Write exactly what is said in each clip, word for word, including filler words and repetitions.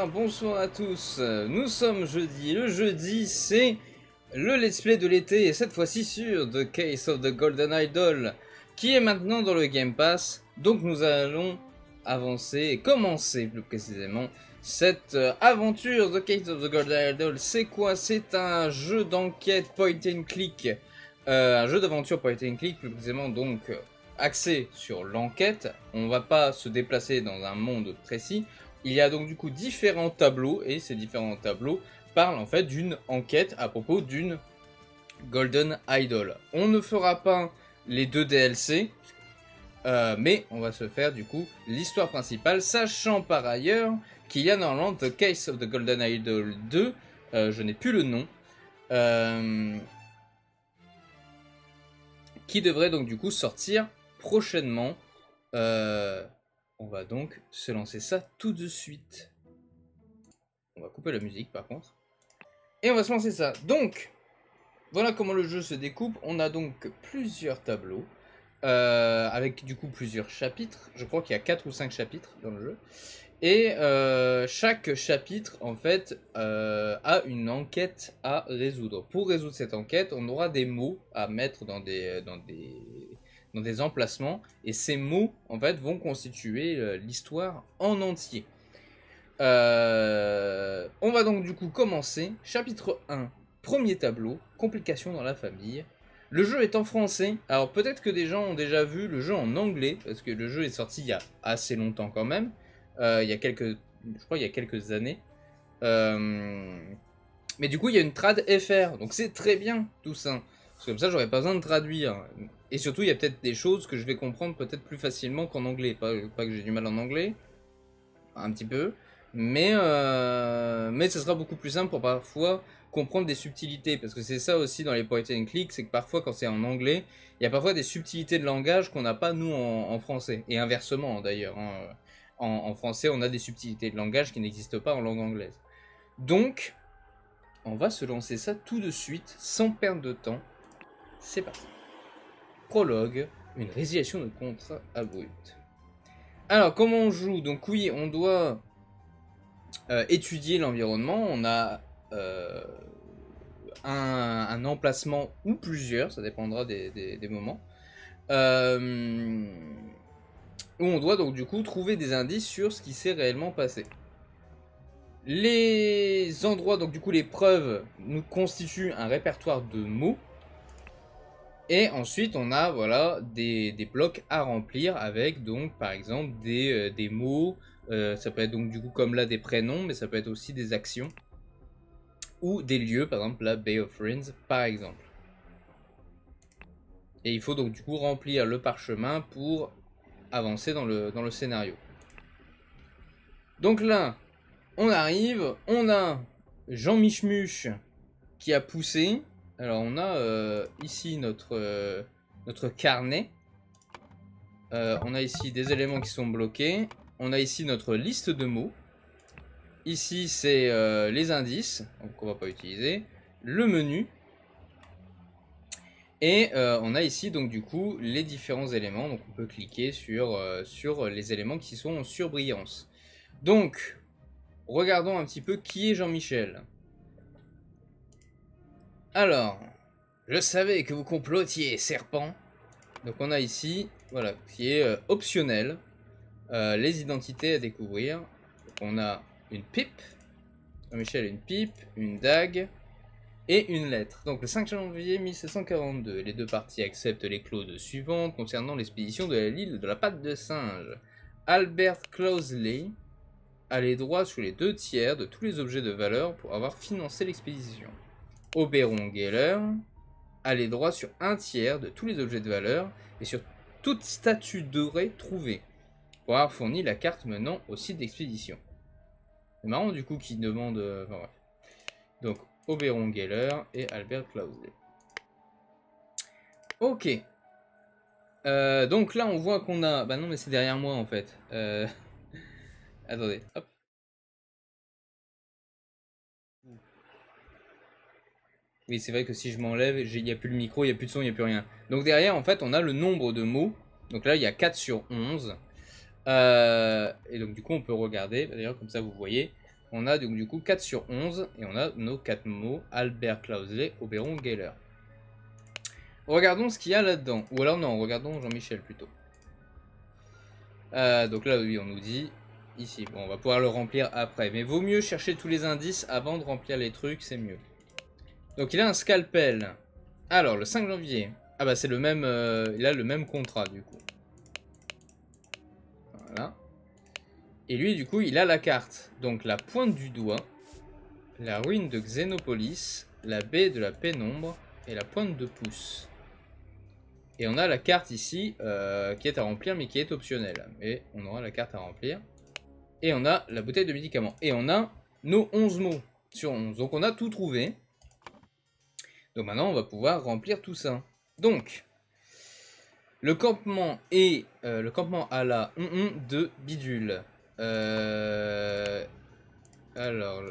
bien, bonsoir à tous. Nous sommes jeudi. Le jeudi, c'est le let's play de l'été, et cette fois-ci sur The Case of the Golden Idol, qui est maintenant dans le Game Pass. Donc nous allons avancer et commencer plus précisément cette aventure. The Case of the Golden Idol, c'est quoi? C'est un jeu d'enquête point and click, euh, un jeu d'aventure point and click plus précisément, donc axé sur l'enquête. On va pas se déplacer dans un monde précis. Il y a donc du coup différents tableaux, et ces différents tableaux parlent en fait d'une enquête à propos d'une Golden Idol. On ne fera pas les deux D L C, euh, mais on va se faire du coup l'histoire principale, sachant par ailleurs qu'il y a normalement The Case of the Golden Idol deux, euh, je n'ai plus le nom, euh, qui devrait donc du coup sortir prochainement. Euh, on va donc se lancer ça tout de suite. On va couper la musique par contre. Et on va se lancer ça. Donc, voilà comment le jeu se découpe. On a donc plusieurs tableaux. Euh, avec du coup plusieurs chapitres. Je crois qu'il y a quatre ou cinq chapitres dans le jeu. Et euh, chaque chapitre en fait euh, a une enquête à résoudre. Pour résoudre cette enquête, on aura des mots à mettre dans des, dans des, dans des emplacements. Et ces mots en fait vont constituer euh, l'histoire en entier. Euh, on va donc du coup commencer. Chapitre un, premier tableau, complications dans la famille. Le jeu est en français. Alors peut-être que des gens ont déjà vu le jeu en anglais, parce que le jeu est sorti il y a assez longtemps quand même. Euh, il y a quelques, je crois il y a quelques années. Euh, mais du coup il y a une trad F R, donc c'est très bien tout ça. Parce que comme ça j'aurais pas besoin de traduire. Et surtout il y a peut-être des choses que je vais comprendre peut-être plus facilement qu'en anglais. Pas, pas que j'ai du mal en anglais, un petit peu. Mais, euh, mais ce sera beaucoup plus simple pour parfois comprendre des subtilités. Parce que c'est ça aussi dans les point and click, c'est que parfois quand c'est en anglais, il y a parfois des subtilités de langage qu'on n'a pas nous en, en français. Et inversement d'ailleurs. Hein. En, en français, on a des subtilités de langage qui n'existent pas en langue anglaise. Donc, on va se lancer ça tout de suite, sans perdre de temps. C'est parti. Prologue, une résiliation de contrat abrupte. Alors, comment on joue? Donc oui, on doit... Euh, étudier l'environnement. On a euh, un, un emplacement ou plusieurs, ça dépendra des, des, des moments, euh, où on doit donc du coup trouver des indices sur ce qui s'est réellement passé. Les endroits, donc du coup les preuves, nous constituent un répertoire de mots. Et ensuite on a voilà des, des blocs à remplir avec donc par exemple des, euh, des mots. Euh, ça peut être donc du coup comme là des prénoms, mais ça peut être aussi des actions ou des lieux, par exemple la Bay of Friends par exemple. Et il faut donc du coup remplir le parchemin pour avancer dans le, dans le scénario. Donc là, on arrive, on a Jean Michmuche qui a poussé. Alors on a euh, ici notre, euh, notre carnet. Euh, on a ici des éléments qui sont bloqués. On a ici notre liste de mots. Ici, c'est euh, les indices, donc on va pas utiliser. Le menu. Et euh, on a ici, donc du coup, les différents éléments. Donc on peut cliquer sur, euh, sur les éléments qui sont en surbrillance. Donc, regardons un petit peu qui est Jean-Michel. Alors, je savais que vous complotiez, serpent. Donc on a ici, voilà, qui est euh, optionnel. Euh, les identités à découvrir. Donc on a une pipe. Jean-Michel a une pipe, une dague et une lettre. Donc le cinq janvier mille sept cent quarante-deux, les deux parties acceptent les clauses suivantes concernant l'expédition de l'île de la patte de singe. Albert Closeley a les droits sur les deux tiers de tous les objets de valeur pour avoir financé l'expédition. Oberon Geller a les droits sur un tiers de tous les objets de valeur et sur toute statue dorée trouvée, pour avoir fourni la carte menant au site d'expédition. C'est marrant du coup qu'il demande... Euh, enfin, bref. Donc, Oberon Geller et Albert Closeley. Ok. Euh, donc là, on voit qu'on a... Bah non, mais c'est derrière moi en fait. Euh... Attendez, hop. Oui, c'est vrai que si je m'enlève, il n'y a plus le micro, il n'y a plus de son, il n'y a plus rien. Donc derrière, en fait, on a le nombre de mots. Donc là, il y a quatre sur onze. Euh, et donc du coup, on peut regarder. D'ailleurs, comme ça, vous voyez. on a donc du coup quatre sur onze et on a nos quatre mots Albert, Clauseley, Oberon, Geller. Regardons ce qu'il y a là-dedans. Ou alors non, regardons Jean-Michel plutôt. Euh, donc là, oui, on nous dit ici. Bon, on va pouvoir le remplir après. Mais vaut mieux chercher tous les indices avant de remplir les trucs, c'est mieux. Donc il a un scalpel. Alors, le cinq janvier. Ah bah c'est le même... Euh, il a le même contrat du coup. Voilà. Et lui, du coup, il a la carte. Donc la pointe du doigt, la ruine de Xénopolis, la baie de la pénombre et la pointe de pouce. Et on a la carte ici euh, qui est à remplir mais qui est optionnelle. Mais on aura la carte à remplir. Et on a la bouteille de médicaments. Et on a nos onze mots sur onze. Donc on a tout trouvé. Donc maintenant on va pouvoir remplir tout ça. Donc, le campement est euh, le campement à la de bidule. Euh, alors...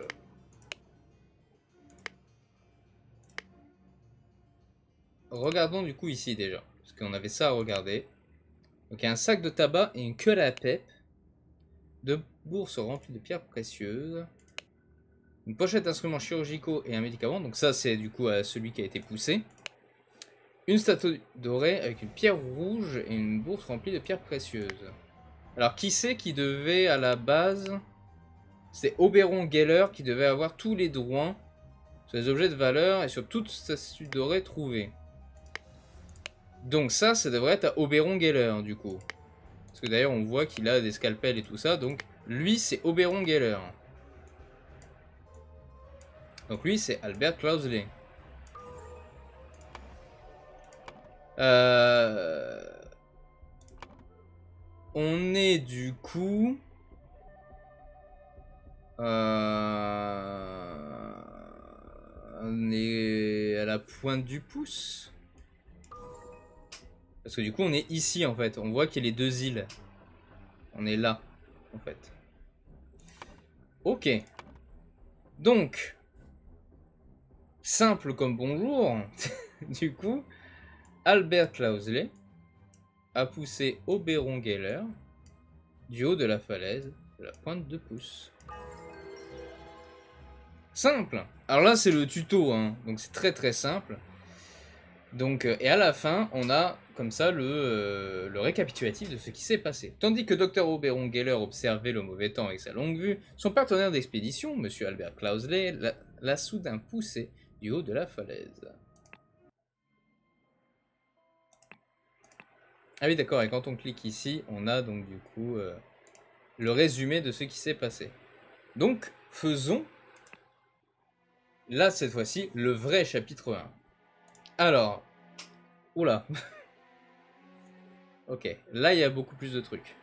Regardons du coup ici déjà. Parce qu'on avait ça à regarder. Donc il y a un sac de tabac et une queue à la pep. Deux bourses remplies de pierres précieuses. Une pochette d'instruments chirurgicaux et un médicament. Donc ça c'est du coup à celui qui a été poussé. Une statue dorée avec une pierre rouge et une bourse remplie de pierres précieuses. Alors qui c'est qui devait à la base... C'est Oberon Geller qui devait avoir tous les droits sur les objets de valeur et sur toute statue dorée trouvée. Donc ça, ça devrait être à Oberon Geller du coup. Parce que d'ailleurs on voit qu'il a des scalpels et tout ça. Donc lui c'est Oberon Geller. Donc lui c'est Albert Clauseley. Euh... On est du coup... Euh... On est à la pointe du pouce. Parce que du coup on est ici en fait. On voit qu'il y a les deux îles. On est là en fait. Ok. Donc. Simple comme bonjour. Du coup. Albert Clauseley a poussé Oberon Geller du haut de la falaise de la pointe de pouce. Simple. Alors là c'est le tuto hein. Donc c'est très très simple. Donc, et à la fin, on a comme ça le, euh, le récapitulatif de ce qui s'est passé. Tandis que docteur Oberon Geller observait le mauvais temps avec sa longue vue, son partenaire d'expédition, monsieur Albert Clauseley, l'a soudain poussé du haut de la falaise. Ah oui d'accord, et quand on clique ici, on a donc du coup euh, le résumé de ce qui s'est passé. Donc, faisons, là cette fois-ci, le vrai chapitre un. Alors, oula. Ok, là il y a beaucoup plus de trucs.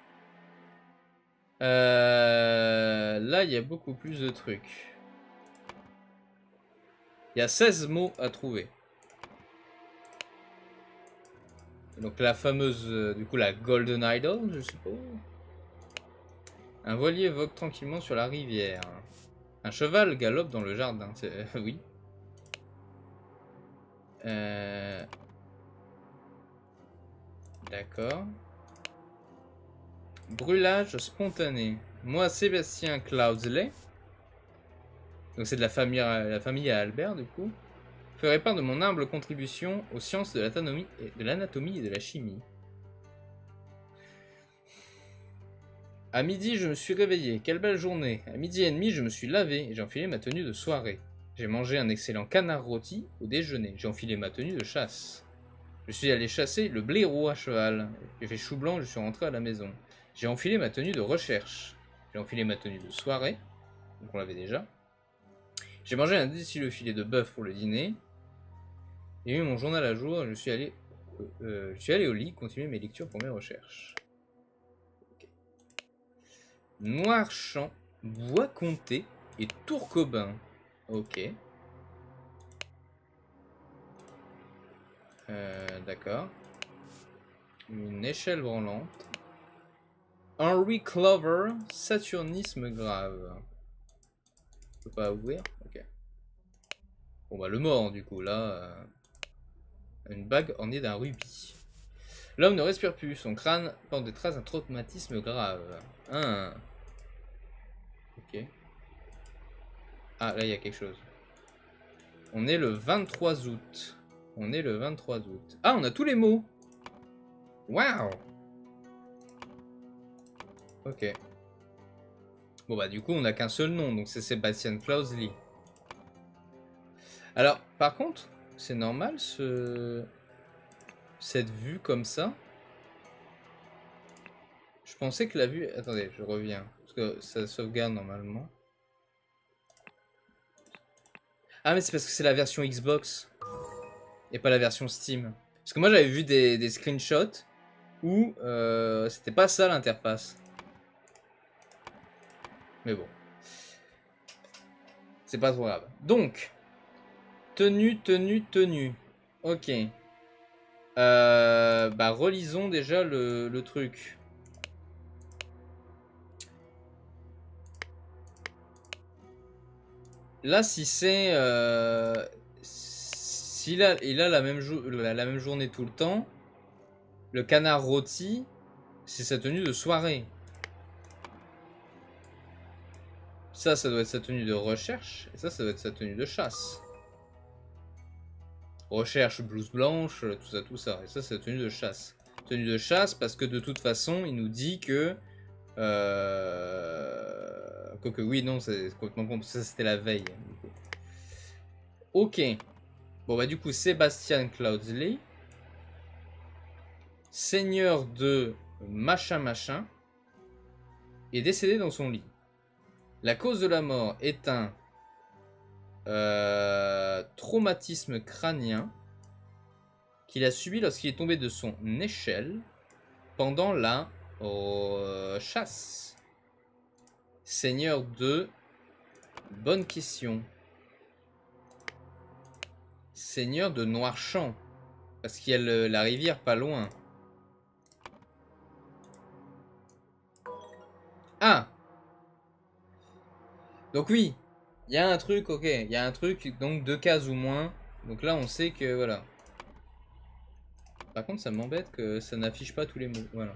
Euh, là il y a beaucoup plus de trucs. Il y a seize mots à trouver. Donc la fameuse, euh, du coup la Golden Idol, je suppose. Un voilier vogue tranquillement sur la rivière. Un cheval galope dans le jardin. Euh, oui. Euh... D'accord. Brûlage spontané. Moi, Sébastien Clauseley. Donc c'est de la famille, la famille à Albert, du coup. Ferai part de mon humble contribution aux sciences de l'anatomie et, et de la chimie. À midi, je me suis réveillé. Quelle belle journée. À midi et demi, je me suis lavé et j'ai enfilé ma tenue de soirée. J'ai mangé un excellent canard rôti au déjeuner. J'ai enfilé ma tenue de chasse. Je suis allé chasser le blaireau à cheval. J'ai fait chou blanc, je suis rentré à la maison. J'ai enfilé ma tenue de recherche. J'ai enfilé ma tenue de soirée. Donc on l'avait déjà. J'ai mangé un délicieux filet de bœuf pour le dîner. J'ai eu mon journal à jour. Je suis allé, euh, je suis allé au lit, continuer mes lectures pour mes recherches. Okay. Noirchamp, Bois-Comté et Tourcoing. Ok. Euh, D'accord. Une échelle branlante. Henry Clover, Saturnisme grave. Je peux pas ouvrir. Ok. Bon bah le mort du coup là. Euh... Une bague ornée d'un rubis. L'homme ne respire plus. Son crâne porte des traces d'un traumatisme grave. Ah. Ok. Ah, là, il y a quelque chose. On est le vingt-trois août. On est le vingt-trois août. Ah, on a tous les mots. Waouh. Ok. Bon, bah, du coup, on n'a qu'un seul nom. Donc, c'est Sebastian Cloudsley. Alors, par contre, c'est normal, ce... cette vue comme ça. Je pensais que la vue... Attendez, je reviens. Parce que ça sauvegarde normalement. Ah, mais c'est parce que c'est la version Xbox. Et pas la version Steam. Parce que moi, j'avais vu des, des screenshots où euh, c'était pas ça l'interface. Mais bon. C'est pas trop grave. Donc, tenue, tenue, tenue. Ok. Euh, bah, relisons déjà le, le truc. Là, si c'est... Euh, s'il a, il a la même, la, la même journée tout le temps, le canard rôti, c'est sa tenue de soirée. Ça, ça doit être sa tenue de recherche. Et ça, ça doit être sa tenue de chasse. Recherche, blouse blanche, tout ça, tout ça. Et ça, c'est la tenue de chasse. Tenue de chasse parce que de toute façon, il nous dit que... Euh... Quoique oui, non, c'est complètement... Ça, c'était la veille. Ok. Bon, bah du coup, Sebastian Cloudsley. Seigneur de machin machin. Est décédé dans son lit. La cause de la mort est un... Euh, traumatisme crânien qu'il a subi lorsqu'il est tombé de son échelle pendant la euh, chasse. Seigneur de... Bonne question. Seigneur de Noirchamp. Parce qu'il y a le, la rivière pas loin. Ah! Donc oui, il y a un truc, ok. Il y a un truc, donc deux cases ou moins. Donc là, on sait que, voilà. Par contre, ça m'embête que ça n'affiche pas tous les mots. Voilà.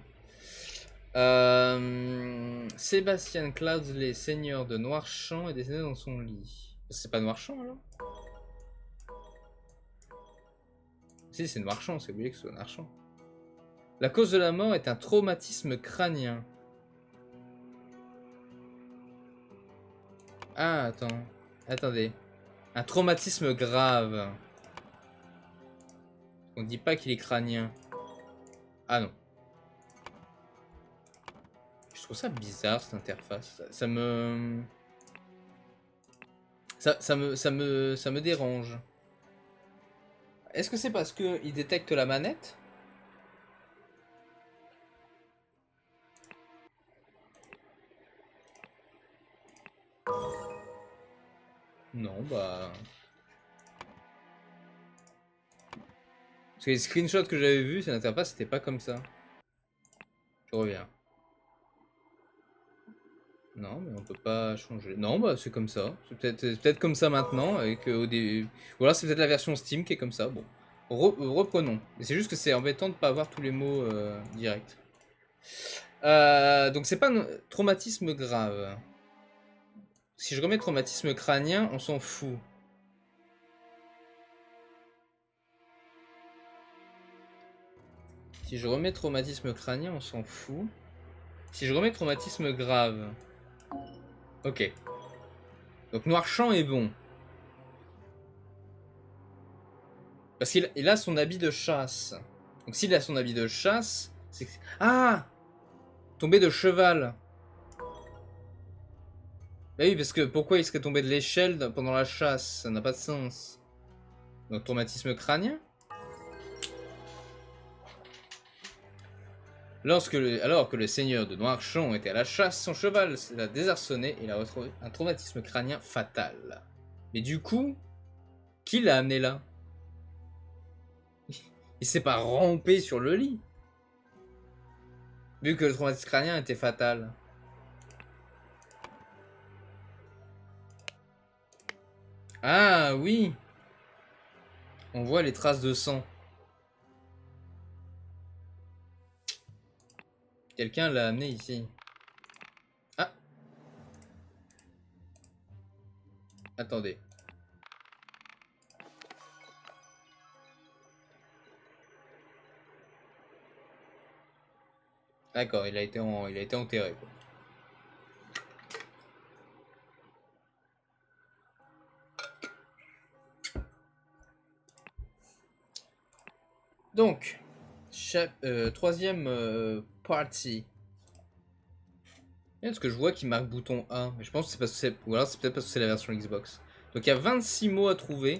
Euh, Sébastien Cloudsley, seigneur de Noirchamp, est décédé dans son lit. C'est pas Noirchamp alors? Si, c'est Noirchamp, c'est oublié que ce soit Noirchamp. La cause de la mort est un traumatisme crânien. Ah, attends. Attendez. Un traumatisme grave. On dit pas qu'il est crânien. Ah non. Je trouve ça bizarre cette interface. Ça, ça me... Ça, ça me... Ça me... Ça me dérange. Est-ce que c'est parce qu'il détecte la manette? Non, bah... Parce que les screenshots que j'avais vus, cette interface, c'était pas comme ça. Je reviens. Non, mais on peut pas changer. Non, bah c'est comme ça. C'est peut-être peut-être comme ça maintenant. Avec, euh, au dé... Ou alors c'est peut-être la version Steam qui est comme ça. Bon. Re reprenons. C'est juste que c'est embêtant de pas avoir tous les mots euh, directs. Euh, donc c'est pas un traumatisme grave. Si je remets traumatisme crânien, on s'en fout. Si je remets traumatisme crânien, on s'en fout. Si je remets traumatisme grave... Ok. Donc Noirchamp est bon. Parce qu'il il a son habit de chasse. Donc s'il a son habit de chasse, c'est... Ah! Tombé de cheval. Bah oui, parce que pourquoi il serait tombé de l'échelle pendant la chasse? Ça n'a pas de sens. Donc traumatisme crânien? Lorsque le, alors que le seigneur de Noirchamp était à la chasse, son cheval l'a désarçonné et il a retrouvé un traumatisme crânien fatal. Mais du coup, qui l'a amené là? Il s'est pas rampé sur le lit. Vu que le traumatisme crânien était fatal. Ah oui. On voit les traces de sang. Quelqu'un l'a amené ici. Ah. Attendez. D'accord, il a été en... il a été enterré, quoi. Donc, chap... euh, troisième euh, partie. Est-ce que je vois qu'il marque bouton un? Mais je pense que c'est parce que c'est... Ou alors c'est peut-être parce que c'est la version Xbox. Donc il y a vingt-six mots à trouver.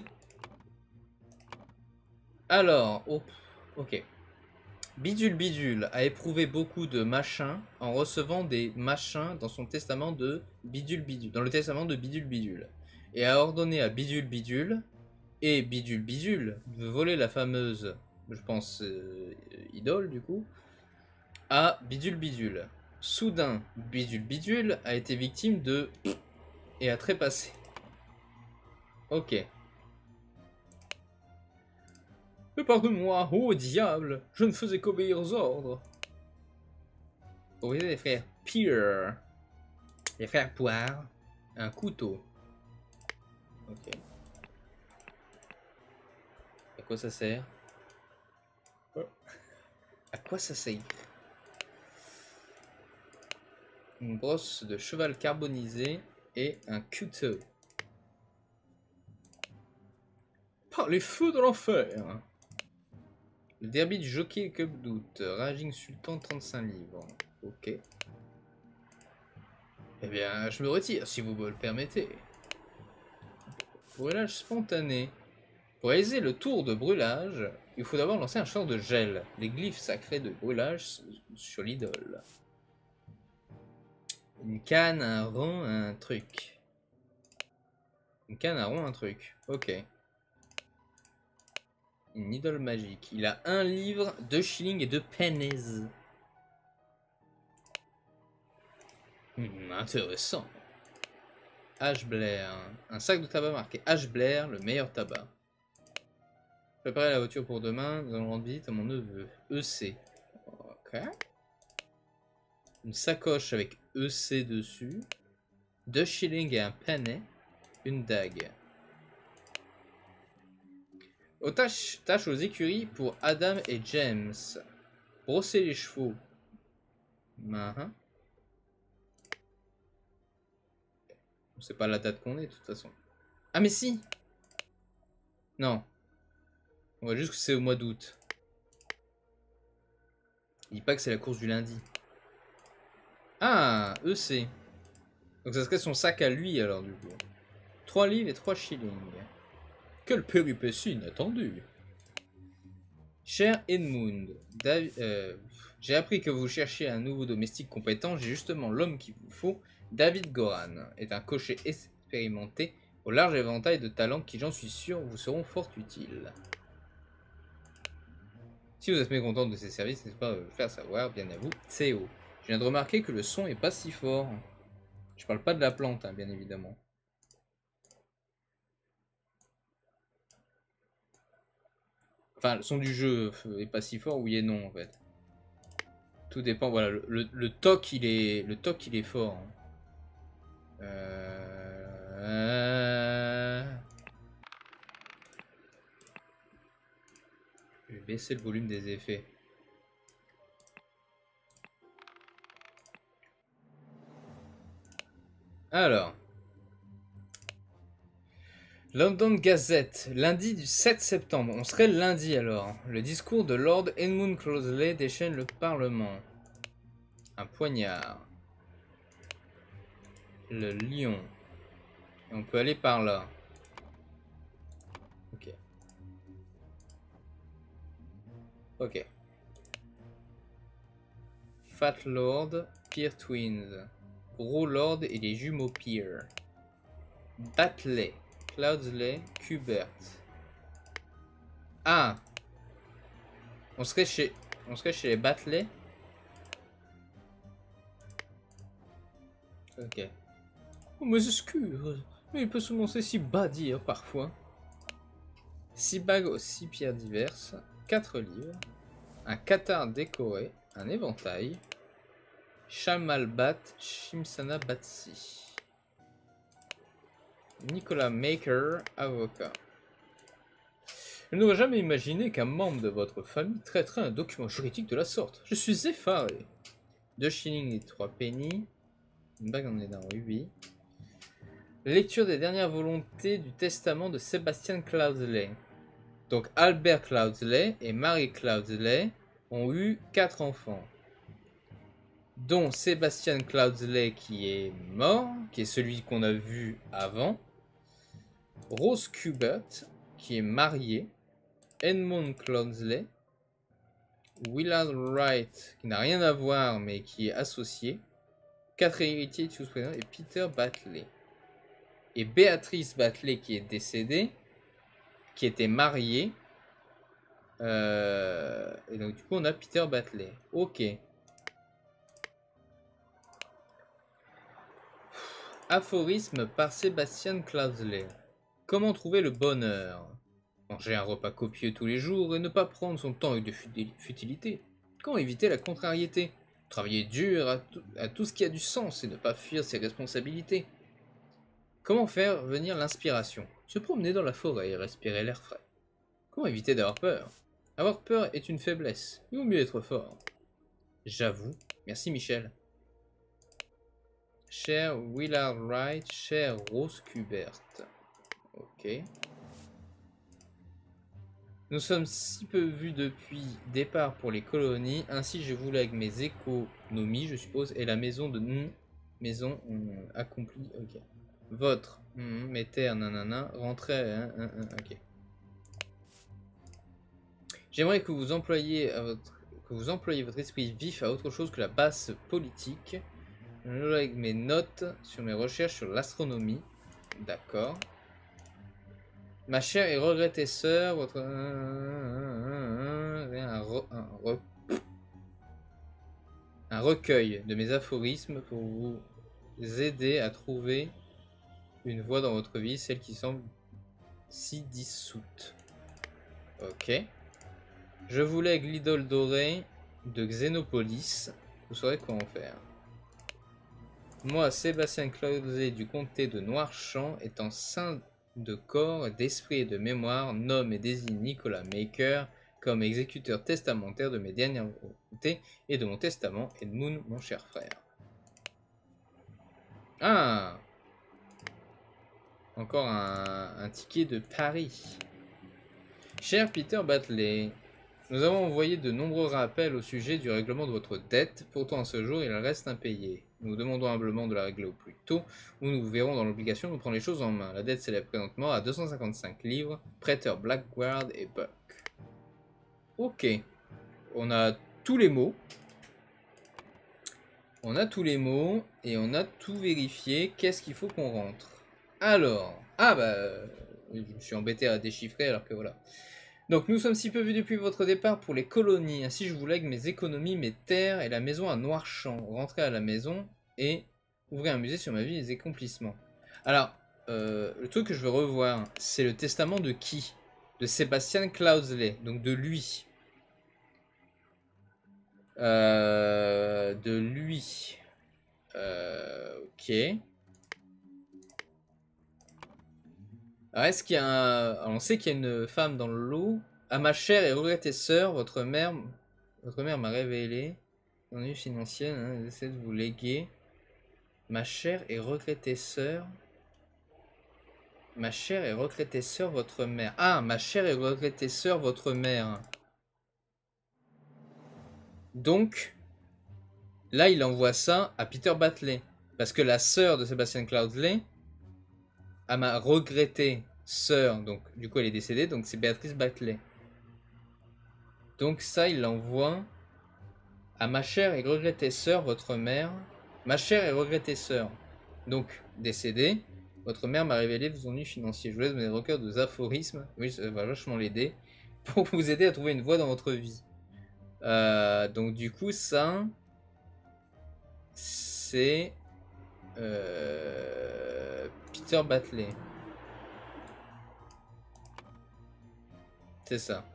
Alors, oh, ok. Bidule Bidule a éprouvé beaucoup de machins en recevant des machins dans son testament de Bidule Bidule. Dans le testament de Bidule Bidule. Et a ordonné à Bidule Bidule et Bidule Bidule de voler la fameuse, je pense, euh, idole du coup, à Bidule Bidule. Soudain, Bidule Bidule a été victime de... et a trépassé. Ok. Mais pardonne-moi, ô oh, diable, je ne faisais qu'obéir aux ordres. Vous voyez les frères Peer, les frères Poire, un couteau. Ok. À quoi ça sert? À quoi ça sert? Une brosse de cheval carbonisée et un couteau. Par les feux de l'enfer! Le derby du jockey Cup d'août. Raging Sultan, trente-cinq livres. Ok. Eh bien, je me retire si vous me le permettez. Brûlage spontané. Pour réaliser le tour de brûlage, il faut d'abord lancer un sort de gel. Les glyphes sacrés de brûlage sur l'idole. Une canne, un rond, un truc. Une canne, un rond, un truc. Ok. Une idole magique. Il a un livre, deux shillings et deux pennies. Hmm, intéressant. H. Blair. Un sac de tabac marqué H. Blair, le meilleur tabac. Préparez la voiture pour demain. Nous allons rendre visite à mon neveu. E C. Ok. Une sacoche avec E C dessus. Deux shillings et un penny. Une dague. Aux tâches, tâches aux écuries pour Adam et James. Brosser les chevaux. Uh-huh. C'est pas la date qu'on est de toute façon. Ah mais si. Non. On voit juste que c'est au mois d'août. Il dit pas que c'est la course du lundi. Ah, E C. Donc ça serait son sac à lui alors du coup. trois livres et trois shillings. Quelle péripétie inattendue. Cher Edmund, euh, j'ai appris que vous cherchiez un nouveau domestique compétent. J'ai justement l'homme qu'il vous faut. David Goran est un cocher expérimenté au large éventail de talents qui, j'en suis sûr, vous seront fort utiles. Si vous êtes mécontent de ces services, n'hésitez pas à le faire savoir, bien à vous, Théo. Je viens de remarquer que le son est pas si fort. Je parle pas de la plante, hein, bien évidemment. Enfin, le son du jeu est pas si fort, oui et non, en fait. Tout dépend, voilà, le, le, le toc, il est, le toc, il est fort. Euh... Je vais baisser le volume des effets. Alors. London Gazette, lundi du sept septembre. On serait lundi alors. Le discours de Lord Edmund Closeley déchaîne le Parlement. Un poignard. Le lion. Et on peut aller par là. Ok. Ok. Fat Lord, Peer Twins. Gros Lord et les jumeaux Peer. Batley, Cloudsley, Kubert. Ah! On serait chez... On serait chez les Batley. Ok. Oh, mes excuses, mais il peut se montrer si bas dire parfois. six bagues aux six pierres diverses, quatre livres, un cathar décoré, un éventail, Shamalbat, Shimsana Batsi. Nicolas Maker, avocat. Je n'aurais jamais imaginé qu'un membre de votre famille traiterait un document juridique de la sorte. Je suis effaré. Deux shillings et trois pennies. Une bague en édan rubis. Lecture des dernières volontés du testament de Sébastien Cloudsley. Donc Albert Cloudsley et Marie Cloudsley ont eu quatre enfants, dont Sébastien Cloudsley qui est mort, qui est celui qu'on a vu avant, Rose Kubert qui est mariée, Edmund Cloudsley, Willard Wright qui n'a rien à voir mais qui est associé, quatre héritiers et Peter Batley. Et Béatrice Batley qui est décédée, qui était mariée. Euh, et donc du coup on a Peter Batley. Ok. Aphorisme par Sébastien Cloudsley. Comment trouver le bonheur? Manger un repas copieux tous les jours et ne pas prendre son temps avec de futilité. Comment éviter la contrariété? Travailler dur à tout, à tout ce qui a du sens et ne pas fuir ses responsabilités. Comment faire venir l'inspiration? Se promener dans la forêt et respirer l'air frais. Comment éviter d'avoir peur? Avoir peur est une faiblesse. Il vaut mieux être fort. J'avoue. Merci Michel. Cher Willard Wright, cher Rose Kubert. Ok. Nous sommes si peu vus depuis départ pour les colonies. Ainsi je voulais avec mes économies, je suppose, et la maison de mm, maison mm, accomplie. Ok. Votre, mm, mes terres, nanana, rentrez, hein, hein, hein, ok. J'aimerais que vous employiez votre, que vous employiez votre esprit vif à autre chose que la basse politique. Avec mes notes sur mes recherches sur l'astronomie. D'accord. Ma chère et regrettée sœur, votre un, re... un, re... un recueil de mes aphorismes pour vous aider à trouver une voie dans votre vie, celle qui semble si dissoute. Ok. Je vous lègue l'idole dorée de Xénopolis. Vous saurez quoi en faire. Moi, Sébastien Cloudsley du comté de Noirchamp, étant saint de corps, d'esprit et de mémoire, nomme et désigne Nicolas Maker comme exécuteur testamentaire de mes dernières volontés et de mon testament, Edmund, mon cher frère. Ah! Encore un, un ticket de Paris. Cher Peter Batley, nous avons envoyé de nombreux rappels au sujet du règlement de votre dette. Pourtant, à ce jour, il reste impayé. Nous vous demandons humblement de la régler au plus tôt, ou nous vous verrons dans l'obligation de prendre les choses en main. La dette s'élève présentement à deux cent cinquante-cinq livres. Prêteur Blackguard et Buck. Ok. On a tous les mots. On a tous les mots et on a tout vérifié. Qu'est-ce qu'il faut qu'on rentre? Alors. Ah bah... Je me suis embêté à déchiffrer alors que voilà. Donc nous sommes si peu vus depuis votre départ pour les colonies. Ainsi je vous lègue mes économies, mes terres et la maison à Noirchamp. Rentrez à la maison et ouvrez un musée sur ma vie et mes accomplissements. Alors, euh, le truc que je veux revoir, c'est le testament de qui? De Sébastien Cloudsley, donc de lui. Euh, de lui. Euh, ok. Alors, est-ce qu'il y a un... Alors, on sait qu'il y a une femme dans le lot. À ma chère et regrettée sœur, votre mère, votre mère m'a révélé, ennui financier, hein, j'essaie de vous léguer. Ma chère et regrettée sœur, ma chère et regrettée sœur, votre mère. Ah, ma chère et regrettée sœur, votre mère. Donc, là, il envoie ça à Peter Batley, parce que la sœur de Sébastien Cloudsley, à ma regrettée sœur, donc du coup elle est décédée, donc c'est Béatrice Batley. Donc ça, il l'envoie à ma chère et regrettée sœur, votre mère. Ma chère et regrettée sœur, donc décédée. Votre mère m'a révélé vos ennuis financiers. Je vous laisse mes recueils de aphorismes. Oui, ça va vachement l'aider. Pour vous aider à trouver une voie dans votre vie. Euh, donc du coup, ça... C'est... Euh, Peter Batley. C'est ça.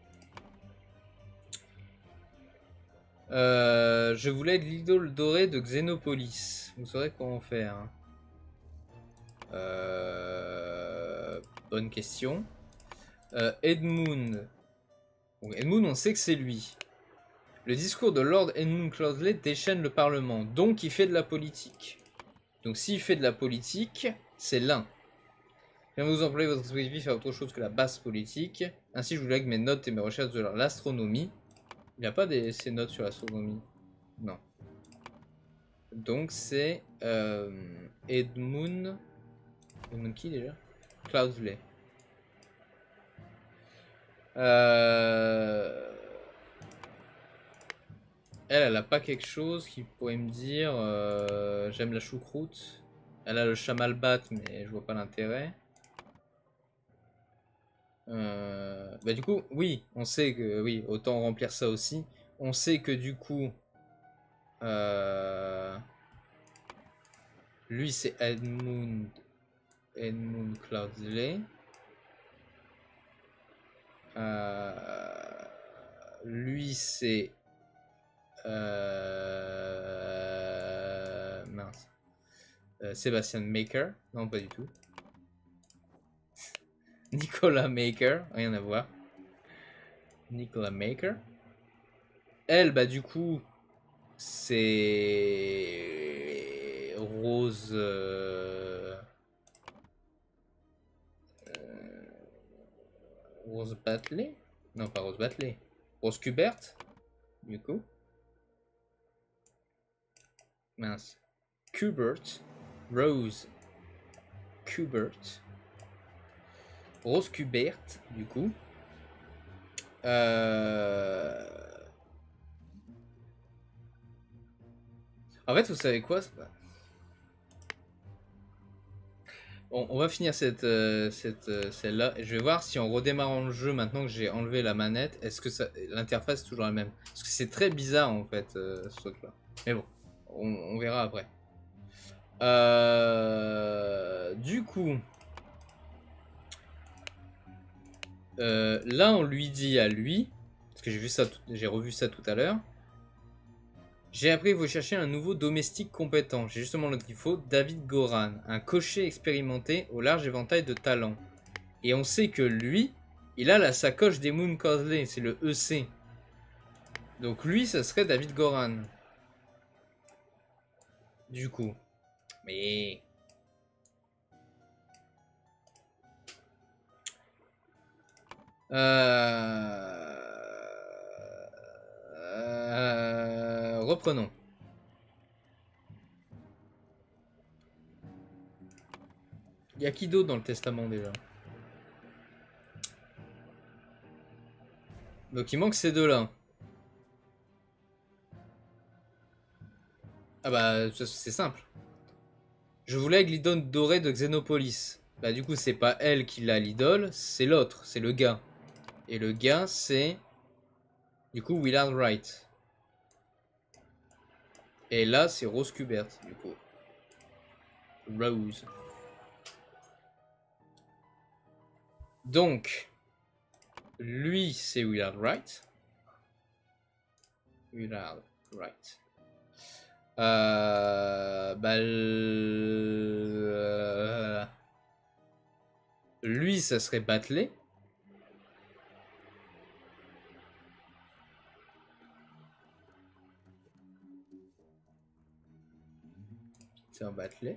Euh, je voulais être l'idole dorée de Xénopolis. Vous saurez quoi en faire. Hein. euh... Bonne question. Euh, Edmund. Bon, Edmund, on sait que c'est lui. Le discours de Lord Edmund Cloudsley déchaîne le Parlement, donc il fait de la politique. Donc s'il fait de la politique, c'est l'un. Bien vous employez votre esprit vif à autre chose que la basse politique. Ainsi je vous lègue mes notes et mes recherches de l'astronomie. Il n'y a pas des, ces notes sur l'astronomie. Non. Donc c'est euh, Edmund... Edmund qui déjà? Cloudsley. Euh... Elle, elle a pas quelque chose qui pourrait me dire euh, j'aime la choucroute. Elle a le chamalbat, mais je vois pas l'intérêt. Euh, bah du coup, oui, on sait que oui, autant remplir ça aussi. On sait que du coup, euh, lui c'est Edmund, Edmund Cloudsley. Euh, lui c'est euh, mince, euh, Sébastien Maker, non pas du tout. Nicolas Maker, rien à voir. Nicolas Maker. Elle, bah du coup, c'est Rose. Euh... Euh... Rose Batley? Non, pas Rose Batley. Rose Kubert, du coup. Mince. Kubert. Rose Kubert. Rose Kubert, du coup. Euh... En fait, vous savez quoi? On, on va finir cette, euh, cette euh, celle-là. Et je vais voir si en redémarrant le jeu, maintenant que j'ai enlevé la manette, est-ce que l'interface est toujours la même? Parce que c'est très bizarre en fait, euh, ce truc-là. Mais bon, on, on verra après. Euh, du coup, euh, là on lui dit à lui, parce que j'ai vu ça, j'ai revu ça tout à l'heure. J'ai appris que vous cherchez un nouveau domestique compétent. J'ai justement le qu'il faut, David Goran, un cocher expérimenté au large éventail de talents. Et on sait que lui, il a la sacoche des Moon Cloudsley, c'est le E C. Donc lui, ça serait David Goran. Du coup. Mais... Euh... Euh... Reprenons. Il y a qui d'autre dans le testament déjà? Donc il manque ces deux-là. Ah bah c'est simple. Je voulais l'idole dorée de Xenopolis. Bah du coup c'est pas elle qui l'a l'idole, c'est l'autre, c'est le gars. Et le gars c'est... Du coup Willard Wright. Et là c'est Rose Kubert du coup. Rose. Donc, lui c'est Willard Wright. Willard Wright. Euh, bah, le... Lui, ça serait Batley. C'est un Batley.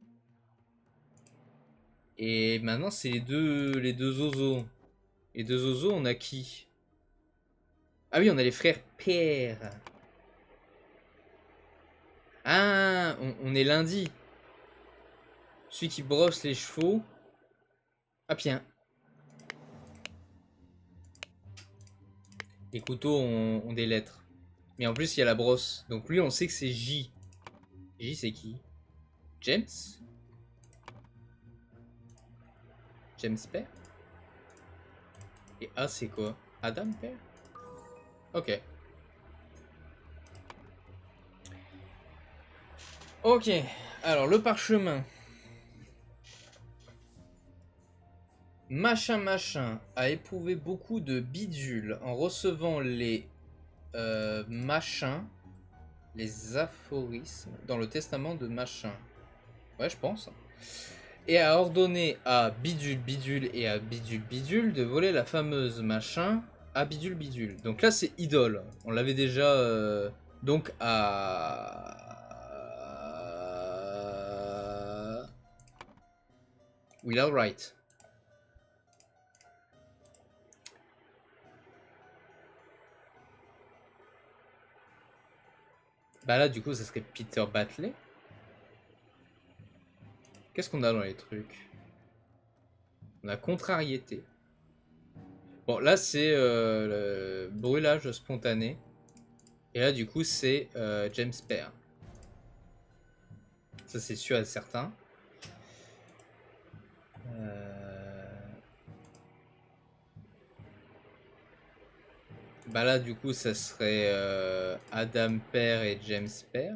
Et maintenant, c'est les deux, les deux Zozo. Les deux Zozo, on a qui? Ah oui, on a les frères Père. Ah, on, on est lundi. Celui qui brosse les chevaux. Ah, bien. Les couteaux ont, ont des lettres. Mais en plus, il y a la brosse. Donc lui, on sait que c'est J. J, c'est qui? James? James Père? Et A, c'est quoi? Adam Père? Ok. Ok. Alors, le parchemin. Machin machin a éprouvé beaucoup de bidules en recevant les euh, machins, les aphorismes dans le testament de machin. Ouais, je pense. et a ordonné à Bidule Bidule et à Bidule Bidule de voler la fameuse machin à Bidule Bidule. Donc là c'est Idole, on l'avait déjà euh, donc à... Will Wright. Bah là du coup ça serait Peter Batley. Qu'est-ce qu'on a dans les trucs? On a contrariété. Bon là c'est euh, le brûlage spontané. Et là du coup c'est euh, James Pear. Ça c'est sûr et certain. Euh... Bah là du coup ça serait euh, Adam Pear et James Pear.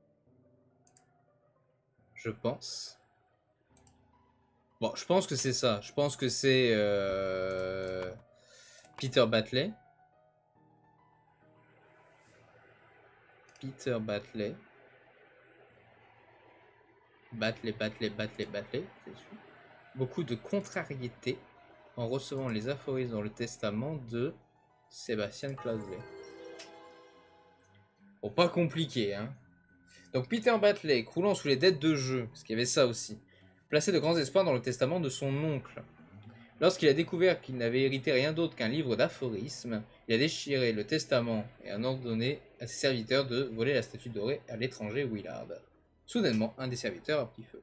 Je pense. Bon, je pense que c'est ça. Je pense que c'est euh, Peter Batley. Peter Batley. Batley, Batley, Batley, Batley, c'est sûr. Beaucoup de contrariété en recevant les aphorismes dans le testament de Sébastien Cloudesley. Bon, pas compliqué, hein. Donc Peter Batley, croulant sous les dettes de jeu, parce qu'il y avait ça aussi, plaçait de grands espoirs dans le testament de son oncle. Lorsqu'il a découvert qu'il n'avait hérité rien d'autre qu'un livre d'aphorismes, il a déchiré le testament et a ordonné à ses serviteurs de voler la statue dorée à l'étranger Willard. Soudainement, un des serviteurs a pris feu.